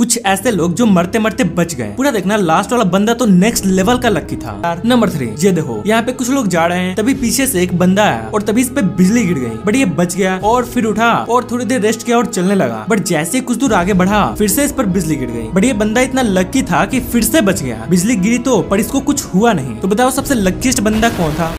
कुछ ऐसे लोग जो मरते मरते बच गए। पूरा देखना, लास्ट वाला बंदा तो नेक्स्ट लेवल का लकी था। नंबर 3, ये देखो, यहाँ पे कुछ लोग जा रहे हैं, तभी पीछे से एक बंदा आया और तभी इस पे बिजली गिर गई, बट ये बच गया और फिर उठा और थोड़ी देर रेस्ट किया और चलने लगा। बट जैसे कुछ दूर आगे बढ़ा, फिर से इस पर बिजली गिर गई, बट ये बंदा इतना लकी था कि फिर से बच गया। बिजली गिरी तो, पर इसको कुछ हुआ नहीं। तो बताओ सबसे लकीस्ट बंदा कौन था?